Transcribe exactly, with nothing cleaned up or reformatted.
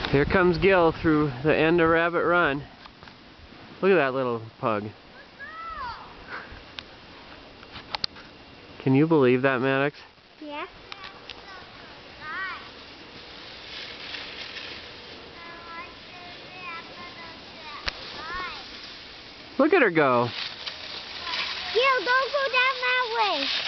Here comes Gil through the end of Rabbit Run. Look at that little pug. Can you believe that, Maddox? Yeah. Look at her go. Gil, don't go down that way.